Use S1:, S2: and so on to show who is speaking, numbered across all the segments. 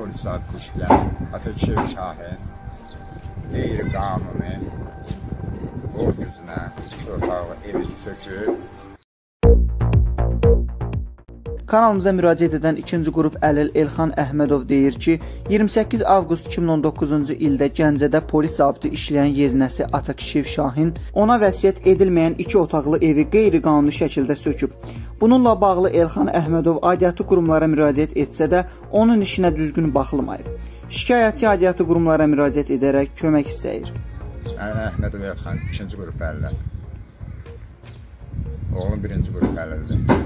S1: polis sabiti işleyen Atakişev Şahin qeyri-qanuni borc üzünə 2 otaqlı evi söküb.
S2: Kanalımıza müraciət edən ikinci qrup əlil Elxan Əhmədov deyir ki, 28 avqust 2019-cu ildə Gəncədə polis zabiti işləyən yeznəsi Atakişev Şahin ona vəsiyyət edilməyən 2 otaqlı evi qeyri-qanuni şəkildə söküb. Bununla bağlı Elxan Əhmədov aidiyyatı qurumlara müraciət etsə də onun işinə düzgün baxılmayıb. Şikayətçi aidiyyatı qurumlara müraciət edərək kömək istəyir.
S1: Əhmədov Elxan 2-ci qrup əlil. Oğlum 1-ci qrup əlildir.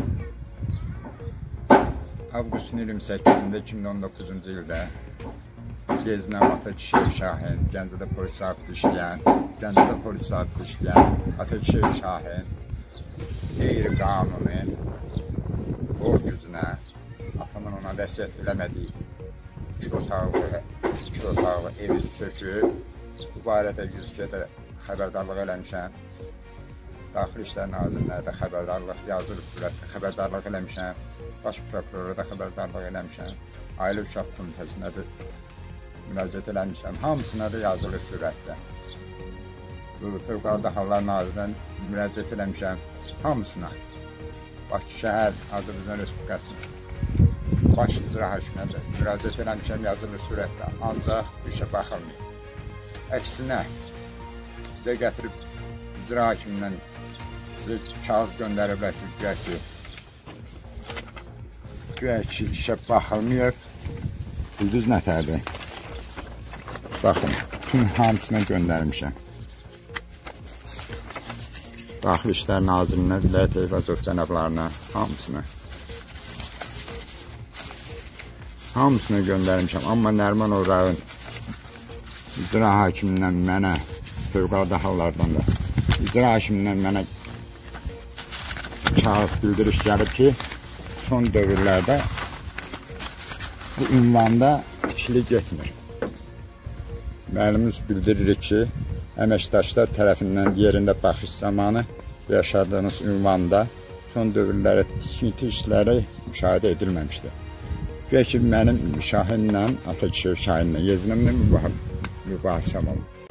S1: Avqustun 28-də 2019-cu ildə Yeznəm Atakişev Şahin, Gəncədə polis zabiti işləyən Atakişev Şahin qeyri-qanuni borc üzünə atamın ona vəsiyyət eləmədiyi 2 otaqlı evi söküb. Bu barədə 100 kere xəbərdarlıq eləmişəm. Daxili İşlər Nazirliyinə də yazılı surətdə xəbərdarlıq eləmişəm. Baş prokurora da xəbərdarlıq eləmişəm. Ailə Uşaq Komitəsinə də müraciət eləmişəm. Hamısına da yazılı surətdə. Fövqəladə Hallar Nazirinə müraciət eləmişəm. Hamısına. Bakı şəhər Azərbaycan Respublikasının baş icra hakiminə də müraciət eləmişəm yazılı surətdə. Ancaq bu işə baxılmıyor. Əksinə bizə gətirib icra hakimindən kağız göndəriblər ki, güya ki, işə baxılmıyor. Ulduz nətərdir? Baxın, bütün hamısına göndərmişəm. Daxili İşlər Nazirinə, Vilayət Eyvazov cənablarına, hamısına göndərmişəm. Amma Nərman Orağın icra hakimindən mənə, fövqəladə hallardan da, icra hakimindən mənə kağız bildiriş gəlib ki, son dövrlərdə bu ünvanda ikilik getmir. Müəllimimiz bildirir ki, əməkdaşlar tərəfindən yerində baxış zamanı yaşadığınız ünvanda son dövrlərdə tikinti işləri müşahidə edilməmişdir. Güya ki, mənim Şahinlə, Atakişev Şahinlə, Yeznəmlə mübahisəm olub.